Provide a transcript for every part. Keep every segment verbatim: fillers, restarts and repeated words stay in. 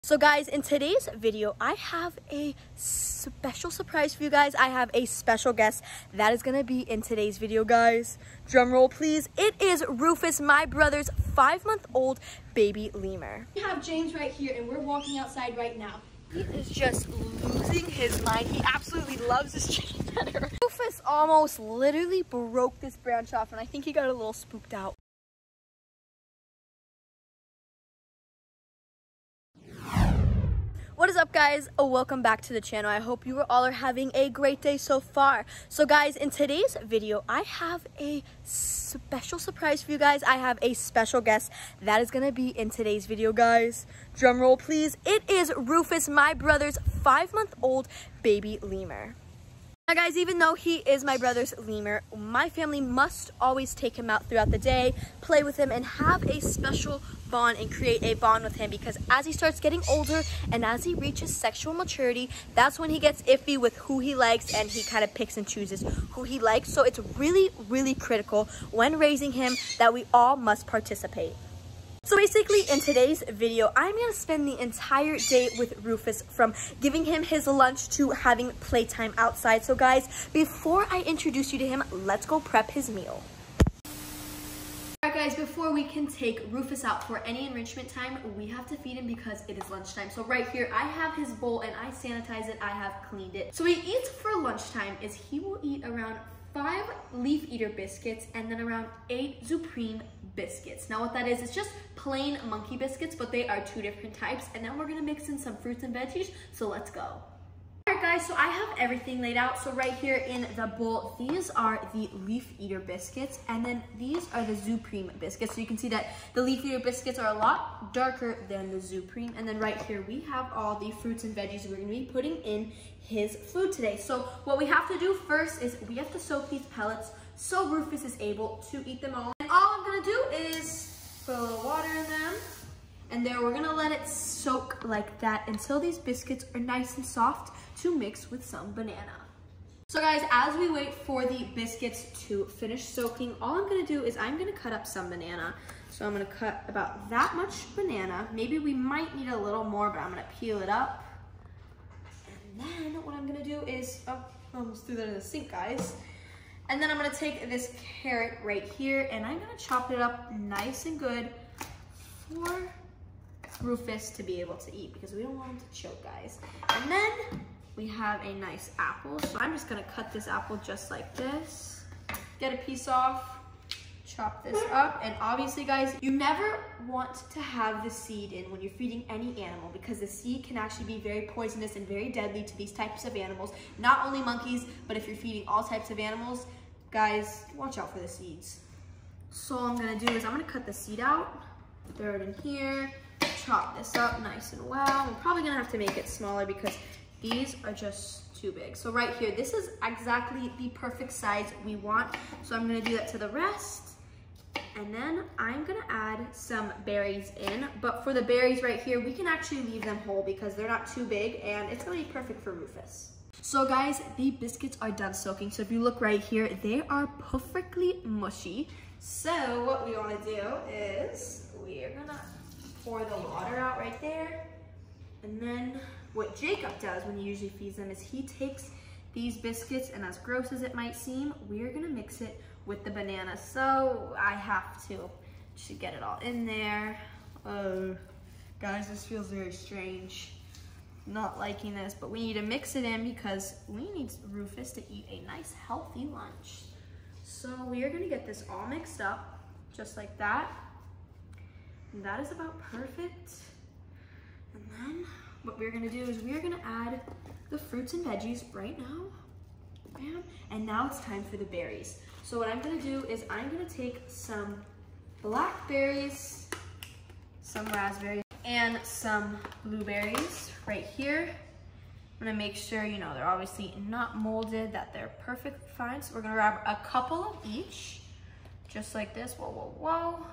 So guys, in today's video, I have a special surprise for you guys. I have a special guest that is gonna be in today's video, guys. Drum roll, please. It is Rufus, my brother's five-month-old baby lemur. We have James right here, and we're walking outside right now. He is just losing his mind. He absolutely loves this chicken dinner. Rufus almost literally broke this branch off, and I think he got a little spooked out. What is up, guys? Oh, welcome back to the channel. I hope you all are having a great day so far. So guys, in today's video, I have a special surprise for you guys. I have a special guest that is gonna be in today's video, guys. Drum roll, please. It is Rufus, my brother's five-month-old baby lemur. Now guys, even though he is my brother's lemur, my family must always take him out throughout the day, play with him, and have a special bond and create a bond with him, because as he starts getting older and as he reaches sexual maturity, that's when he gets iffy with who he likes, and he kind of picks and chooses who he likes. So it's really, really critical when raising him that we all must participate. So basically, in today's video, I'm going to spend the entire day with Rufus, from giving him his lunch to having playtime outside. So guys, before I introduce you to him, let's go prep his meal. Alright guys, before we can take Rufus out for any enrichment time, we have to feed him because it is lunchtime. So right here, I have his bowl and I sanitize it, I have cleaned it. So what he eats for lunchtime is he will eat around five Leaf Eater biscuits and then around eight Supreme biscuits. Now what that is, it's just plain monkey biscuits, but they are two different types. And then we're gonna mix in some fruits and veggies, so let's go. Alright guys, so I have everything laid out. So right here in the bowl, these are the Leaf Eater biscuits, and then these are the Supreme biscuits. So you can see that the Leaf Eater biscuits are a lot darker than the Supreme. And then right here, we have all the fruits and veggies we're gonna be putting in his food today. So what we have to do first is we have to soak these pellets so Rufus is able to eat them all. And all I'm gonna do is put a little water in them, and there we're gonna let it soak like that until these biscuits are nice and soft to mix with some banana. So guys, as we wait for the biscuits to finish soaking, all I'm gonna do is I'm gonna cut up some banana. So I'm gonna cut about that much banana. Maybe we might need a little more, but I'm gonna peel it up. And then what I'm gonna do is, oh, I almost threw that in the sink, guys. And then I'm gonna take this carrot right here and I'm gonna chop it up nice and good for Rufus to be able to eat, because we don't want him to choke, guys. And then we have a nice apple. So I'm just gonna cut this apple just like this, get a piece off, chop this up. And obviously guys, you never want to have the seed in when you're feeding any animal, because the seed can actually be very poisonous and very deadly to these types of animals. Not only monkeys, but if you're feeding all types of animals, guys, watch out for the seeds. So all I'm gonna do is I'm gonna cut the seed out, throw it in here, chop this up nice and well. I'm probably gonna have to make it smaller because these are just too big. So right here, this is exactly the perfect size we want. So I'm gonna do that to the rest. And then I'm gonna add some berries in. But for the berries right here, we can actually leave them whole because they're not too big and it's gonna be perfect for Rufus. So guys, the biscuits are done soaking. So if you look right here, they are perfectly mushy. So what we wanna do is we are gonna pour the water out right there. And then what Jacob does when he usually feeds them is he takes these biscuits, and as gross as it might seem, we're gonna mix it with the banana. So I have to, to get it all in there. Oh, guys, this feels very strange. Not liking this, but we need to mix it in because we need Rufus to eat a nice healthy lunch. So we are gonna get this all mixed up just like that. And that is about perfect. And then what we're gonna do is we're gonna add the fruits and veggies right now. Bam. And now it's time for the berries. So what I'm gonna do is I'm gonna take some blackberries, some raspberries, and some blueberries right here. I'm gonna make sure, you know, they're obviously not molded, that they're perfectly fine. So we're gonna grab a couple of each, just like this, whoa, whoa, whoa.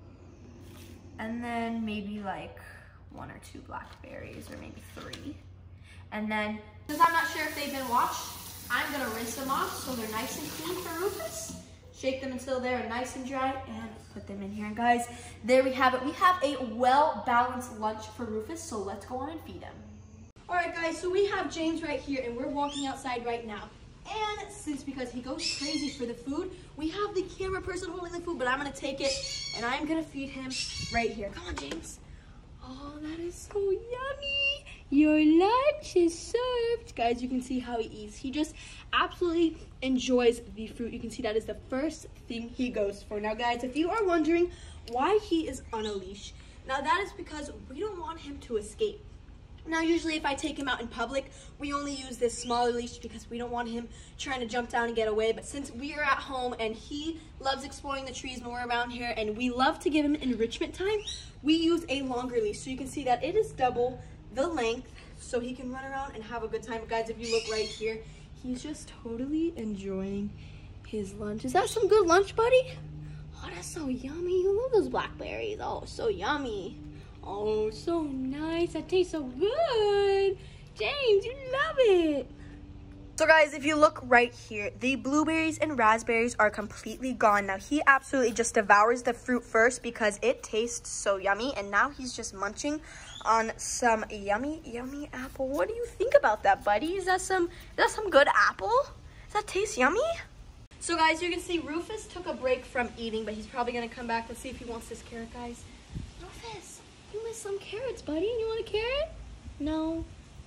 And then maybe like one or two blackberries, or maybe three. And then, since I'm not sure if they've been washed, I'm gonna rinse them off so they're nice and clean for Rufus, shake them until they're nice and dry, and put them in here. And guys, there we have it. We have a well-balanced lunch for Rufus, so let's go on and feed him. All right, guys, so we have James right here, and we're walking outside right now. And since because he goes crazy for the food, we have the camera person holding the food, but I'm gonna take it and I'm gonna feed him right here. Come on, James. Oh, that is so yummy. Your lunch is served. Guys, you can see how he eats. He just absolutely enjoys the fruit. You can see that is the first thing he goes for. Now, guys, if you are wondering why he is on a leash, now that is because we don't want him to escape. Now, usually if I take him out in public, we only use this smaller leash because we don't want him trying to jump down and get away. But since we are at home and he loves exploring the trees when we're around here and we love to give him enrichment time, we use a longer leash. So you can see that it is double the length so he can run around and have a good time. But guys, if you look right here, he's just totally enjoying his lunch. Is that some good lunch, buddy? Oh, that's so yummy. You love those blackberries. Oh, so yummy. Oh, so nice. That tastes so good. James, you love it. So guys, if you look right here, the blueberries and raspberries are completely gone. Now, he absolutely just devours the fruit first because it tastes so yummy. And now he's just munching on some yummy, yummy apple. What do you think about that, buddy? Is that some, is that some good apple? Does that taste yummy? So guys, you can see Rufus took a break from eating, but he's probably going to come back. Let's see if he wants this carrot, guys. Rufus, you missed some carrots, buddy. You want a carrot? No.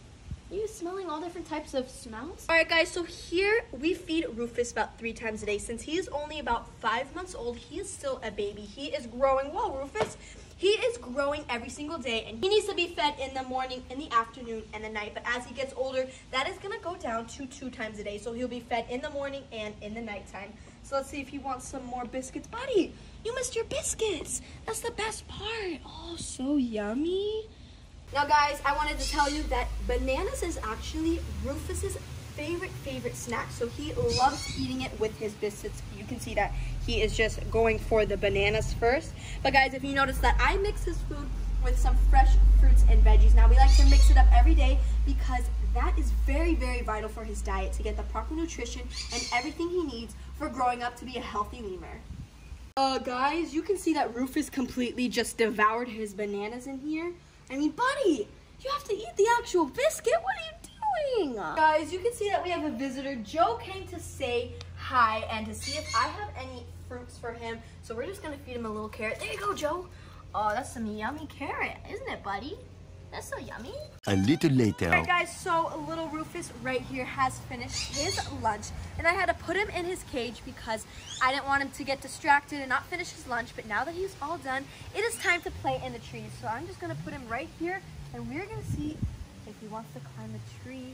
You smelling all different types of smells? All right, guys, so here we feed Rufus about three times a day. Since he is only about five months old, he is still a baby. He is growing. Whoa, Rufus. He is growing every single day, and he needs to be fed in the morning, in the afternoon, and the night. But as he gets older, that is going to go down to two times a day. So he'll be fed in the morning and in the nighttime. So let's see if he wants some more biscuits. Buddy, you missed your biscuits. That's the best part. Oh, so yummy. Now, guys, I wanted to tell you that bananas is actually Rufus's favorite, favorite snack. So he loves eating it with his biscuits. You can see that he is just going for the bananas first. But, guys, if you notice that I mix his food with some fresh fruits and veggies. Now, we like to mix it up every day because that is very, very vital for his diet to get the proper nutrition and everything he needs for growing up to be a healthy lemur. Uh, guys, you can see that Rufus completely just devoured his bananas in here. I mean, buddy, you have to eat the actual biscuit. What are you doing? Guys, you can see that we have a visitor. Joe came to say hi and to see if I have any fruits for him. So we're just going to feed him a little carrot. There you go, Joe. Oh, that's some yummy carrot, isn't it, buddy? That's so yummy. A little later. All right, guys, so little Rufus right here has finished his lunch. And I had to put him in his cage because I didn't want him to get distracted and not finish his lunch. But now that he's all done, it is time to play in the trees. So I'm just going to put him right here, and we're going to see if he wants to climb the tree.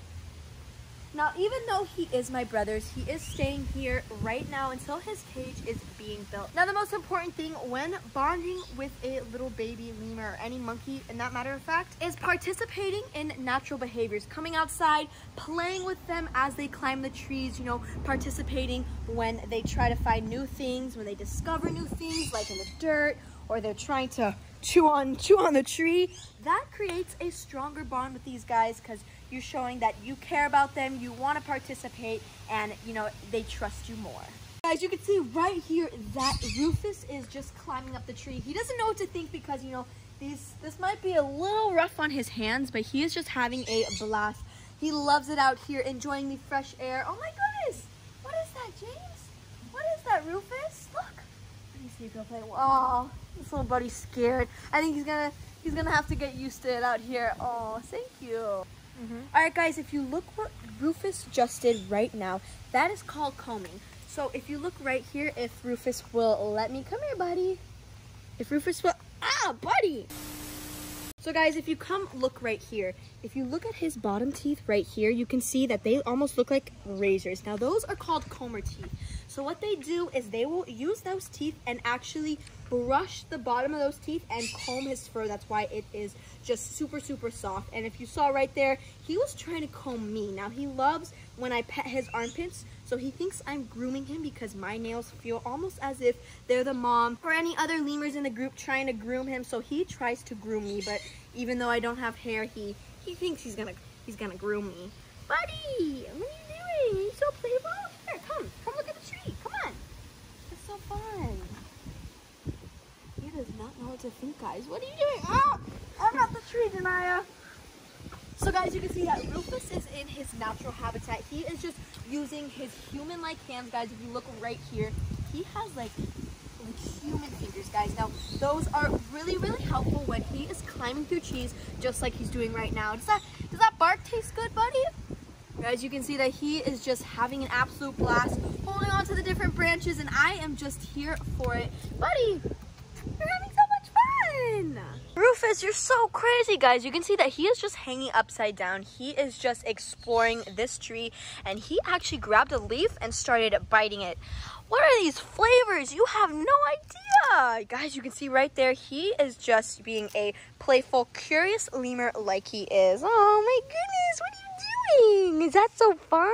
Now, even though he is my brother's, he is staying here right now until his cage is being built. Now, the most important thing when bonding with a little baby lemur or any monkey, in that matter of fact, is participating in natural behaviors. Coming outside, playing with them as they climb the trees, you know, participating when they try to find new things, when they discover new things, like in the dirt, or they're trying to chew on, chew on the tree. That creates a stronger bond with these guys because you're showing that you care about them, you want to participate, and, you know, they trust you more. Guys, you can see right here that Rufus is just climbing up the tree. He doesn't know what to think because, you know, these this might be a little rough on his hands, but he is just having a blast. He loves it out here, enjoying the fresh air. Oh my goodness! What is that, James? What is that, Rufus? Look! Let me see if he'll play. Oh, this little buddy's scared. I think he's gonna he's gonna have to get used to it out here. Oh, thank you. Mm-hmm. All right, guys, if you look what Rufus just did right now, that is called combing. So if you look right here, if Rufus will let me, come here, buddy. If Rufus will, ah, buddy. So guys, if you come look right here, if you look at his bottom teeth right here, you can see that they almost look like razors. Now those are called comber teeth. So what they do is they will use those teeth and actually brush the bottom of those teeth and comb his fur. That's why it is just super, super soft. And if you saw right there, he was trying to comb me. Now he loves when I pet his armpits, so he thinks I'm grooming him because my nails feel almost as if they're the mom or any other lemurs in the group trying to groom him. So he tries to groom me, but even though I don't have hair, he he thinks he's gonna he's gonna groom me. Buddy, what are you doing? Are you so playful? Here, come, come look at the tree. Come on, fun. He does not know what to think, guys. What are you doing? Oh, I'm not the tree, Denia. So guys, you can see that Rufus is in his natural habitat. He is just using his human-like hands, guys. If you look right here, he has like, like human fingers, guys. Now, those are really, really helpful when he is climbing through trees, just like he's doing right now. Does that, does that bark taste good, buddy? Guys, you can see that he is just having an absolute blast, holding on to the different branches, and I am just here for it. Buddy, you're having so much fun! Rufus, you're so crazy, guys. You can see that he is just hanging upside down. He is just exploring this tree, and he actually grabbed a leaf and started biting it. What are these flavors? You have no idea. Guys, you can see right there, he is just being a playful, curious lemur like he is. Oh my goodness, what are you doing? Is that so fun?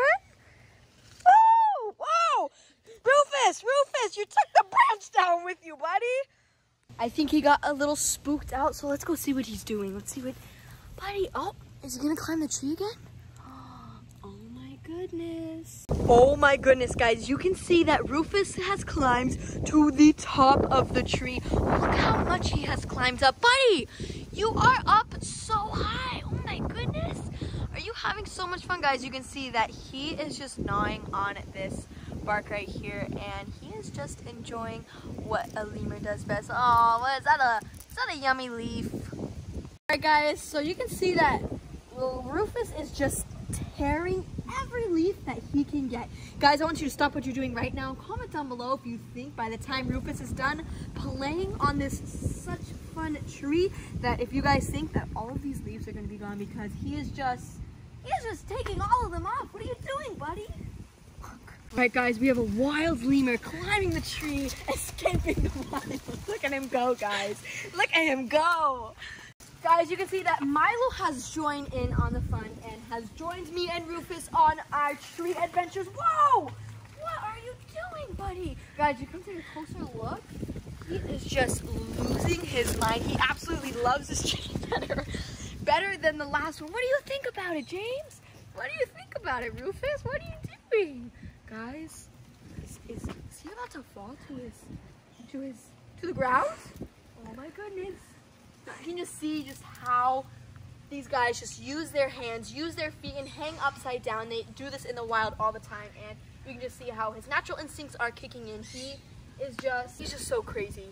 Whoa, whoa! Rufus, Rufus, you took the branch down with you, buddy. I think he got a little spooked out, so let's go see what he's doing. Let's see what, buddy, oh, is he gonna climb the tree again? Oh my goodness. Oh my goodness, guys, you can see that Rufus has climbed to the top of the tree. Look how much he has climbed up. Buddy, you are up so high. Oh my goodness. Are you having so much fun, guys? You can see that he is just gnawing on this bark right here, and he is just enjoying what a lemur does best. Oh, what is that? A is that a yummy leaf? All right, guys, so you can see that little Rufus is just tearing every leaf that he can get. Guys, I want you to stop what you're doing right now. Comment down below if you think by the time Rufus is done playing on this such fun tree, that if you guys think that all of these leaves are going to be gone, because he is just he is just taking all of them off. What are you doing, buddy? All right, guys, we have a wild lemur climbing the tree, escaping the wild. Look at him go, guys. Look at him go. Guys, you can see that Milo has joined in on the fun and has joined me and Rufus on our tree adventures. Whoa! What are you doing, buddy? Guys, you come take a closer look. He is just losing his mind. He absolutely loves this tree better, better than the last one. What do you think about it, James? What do you think about it, Rufus? What are you doing? Guys, is, is, is he about to fall to his, to his, to the ground? Oh my goodness. You can just see just how these guys just use their hands, use their feet, and hang upside down. They do this in the wild all the time, and you can just see how his natural instincts are kicking in. He is just, he's just so crazy.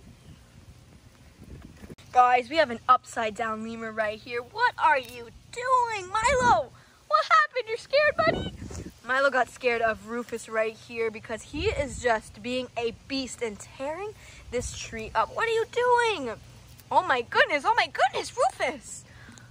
Guys, we have an upside down lemur right here. What are you doing, Milo? What happened? You're scared, buddy? Milo got scared of Rufus right here because he is just being a beast and tearing this tree up. What are you doing? Oh my goodness, oh my goodness, Rufus!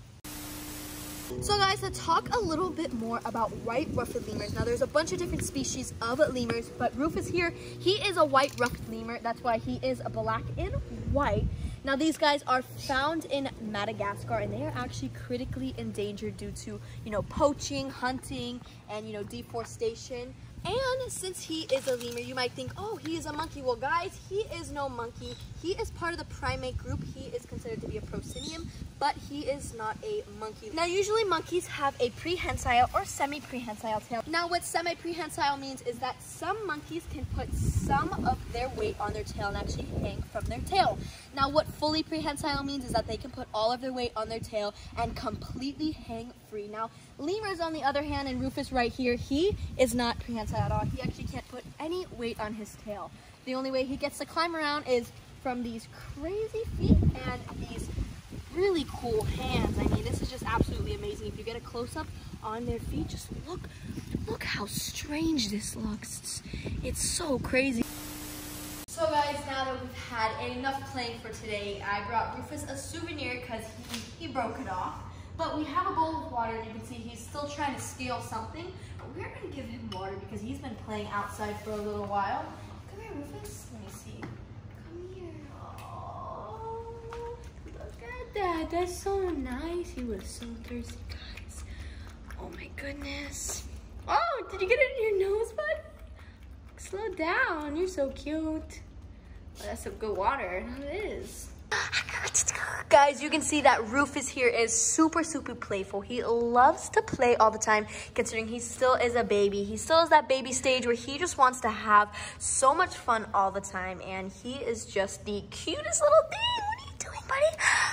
So guys, to talk a little bit more about white-ruffed lemurs. Now there's a bunch of different species of lemurs, but Rufus here, he is a white-ruffed lemur. That's why he is black and white. Now these guys are found in Madagascar, and they are actually critically endangered due to, you know, poaching, hunting, and, you know, deforestation. And since he is a lemur, you might think, oh, he is a monkey. Well, guys, he is no monkey. He is part of the primate group. He is considered to be a proscenium, but he is not a monkey. Now, usually monkeys have a prehensile or semi-prehensile tail. Now, what semi-prehensile means is that some monkeys can put some of their weight on their tail and actually hang from their tail. Now, what fully prehensile means is that they can put all of their weight on their tail and completely hang free. Now, lemurs, on the other hand, and Rufus right here, he is not prehensile at all. He actually can't put any weight on his tail. The only way he gets to climb around is from these crazy feet and these really cool hands. I mean, this is just absolutely amazing. If you get a close-up on their feet, just look, look how strange this looks. It's, it's so crazy. So guys, now that we've had enough playing for today, I brought Rufus a souvenir because he, he broke it off. But we have a bowl of water, and you can see he's still trying to scale something. But we're going to give him water because he's been playing outside for a little while. Come here, Rufus. Let me see. Come here. Oh, look at that. That's so nice. He was so thirsty, guys. Oh my goodness. Oh, did you get it in your nose, bud? Slow down. You're so cute. Oh, that's some good water. It is. Guys, you can see that Rufus here is super, super playful. He loves to play all the time, considering he still is a baby. He still is that baby stage where he just wants to have so much fun all the time, and he is just the cutest little thing. What are you doing, buddy?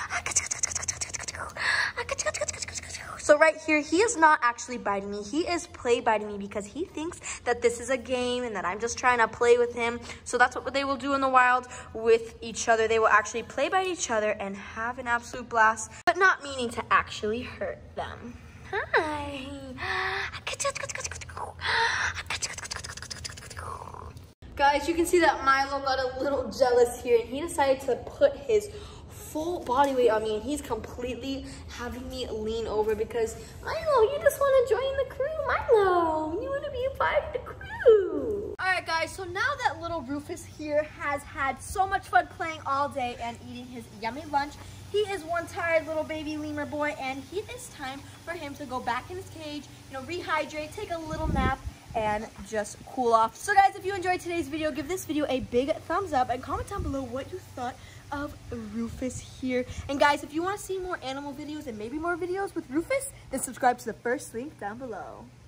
So right here, he is not actually biting me. He is play biting me because he thinks that this is a game and that I'm just trying to play with him. So that's what they will do in the wild with each other. They will actually play bite each other and have an absolute blast, but not meaning to actually hurt them. Hi. Guys, you can see that Milo got a little jealous here and he decided to put his full body weight on me, and he's completely having me lean over because Milo, you just want to join the crew. Milo, you want to be a part of the crew. All right, guys, so now that little Rufus here has had so much fun playing all day and eating his yummy lunch, he is one tired little baby lemur boy, and it is time for him to go back in his cage, you know, rehydrate, take a little nap, and just cool off. So guys, if you enjoyed today's video, give this video a big thumbs up and comment down below what you thought of Rufus here. And guys, if you want to see more animal videos and maybe more videos with Rufus, then subscribe to the first link down below.